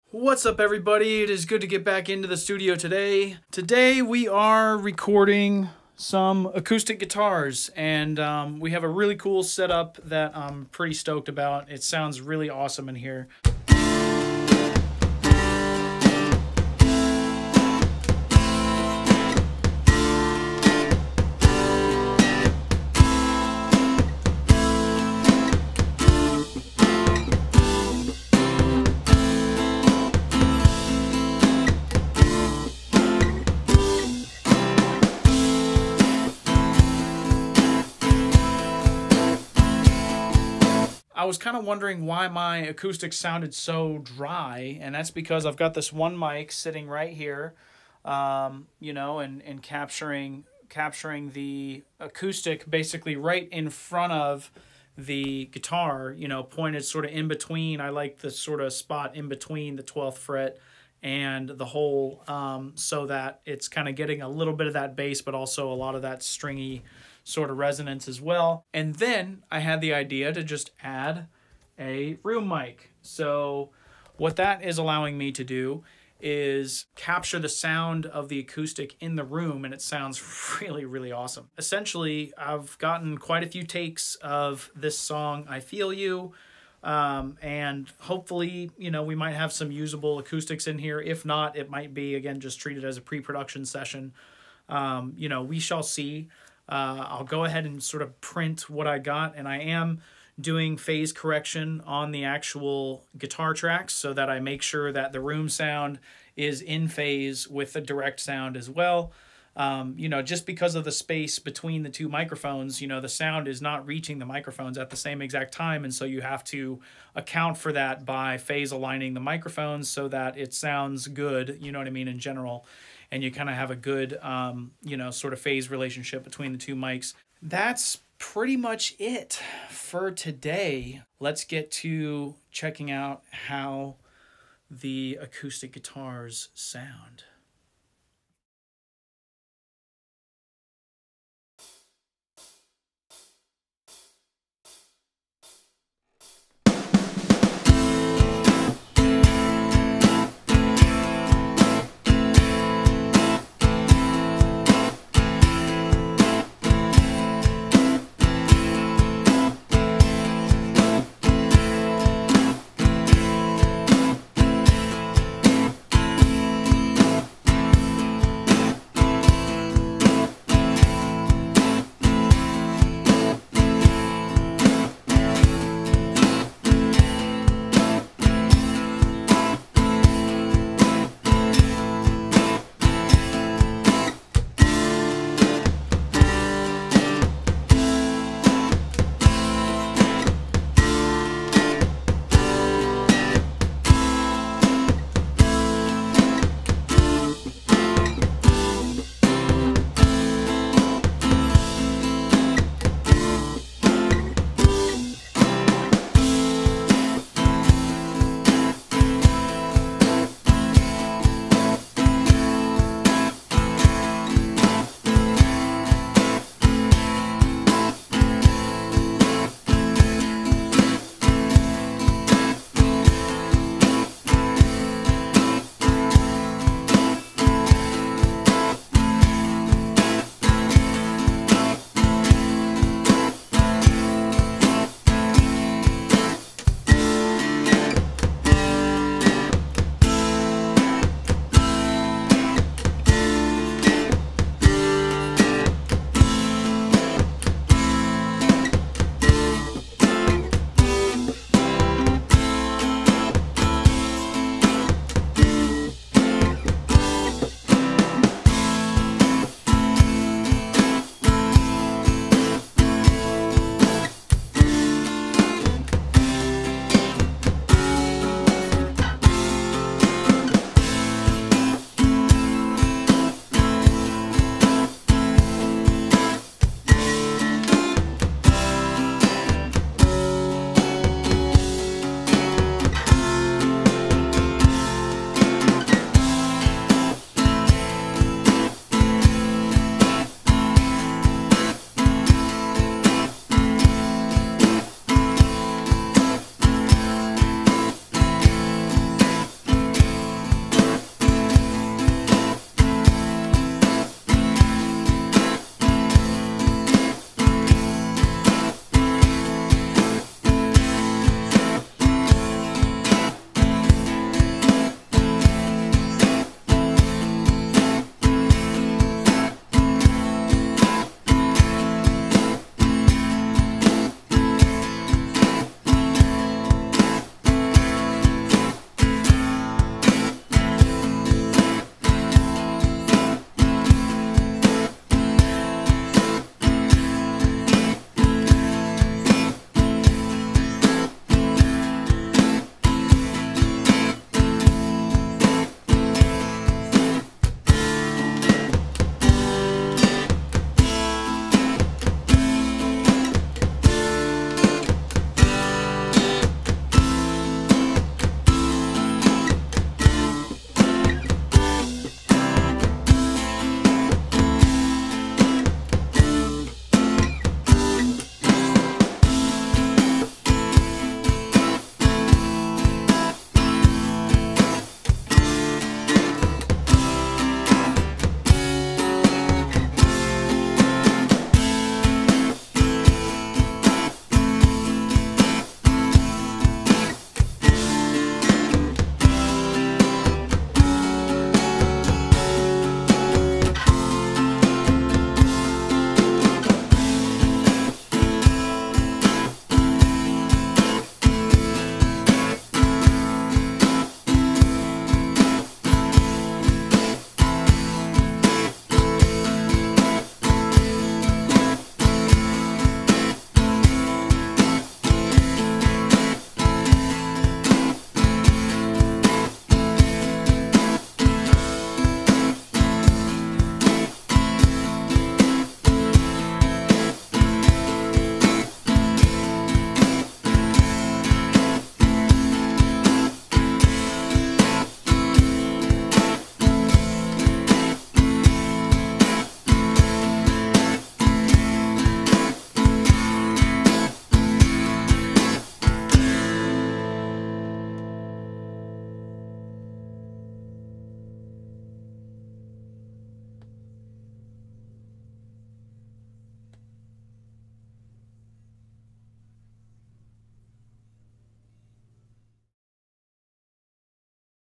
What's up, everybody? It is good to get back into the studio today. Today we are recording some acoustic guitars, and we have a really cool setup that I'm pretty stoked about. It sounds really awesome in here. I was kind of wondering why my acoustics sounded so dry, and that's because I've got this one mic sitting right here, you know, and capturing the acoustic basically right in front of the guitar, you know, pointed sort of in between. I like the sort of spot in between the 12th fret and the hole, so that it's kind of getting a little bit of that bass, but also a lot of that stringy sort of resonance as well. And then I had the idea to just add a room mic. So what that is allowing me to do is capture the sound of the acoustic in the room, and it sounds really, really awesome. Essentially, I've gotten quite a few takes of this song, I Feel You, and hopefully, you know, we might have some usable acoustics in here. If not, it might be, again, just treated as a pre-production session. You know, we shall see. I'll go ahead and sort of print what I got, and I am doing phase correction on the actual guitar tracks so that I make sure that the room sound is in phase with the direct sound as well. You know, just because of the space between the two microphones, you know, the sound is not reaching the microphones at the same exact time, and so you have to account for that by phase aligning the microphones so that it sounds good, you know what I mean, in general, and you kind of have a good, you know, sort of phase relationship between the two mics. That's pretty much it for today. Let's get to checking out how the acoustic guitars sound.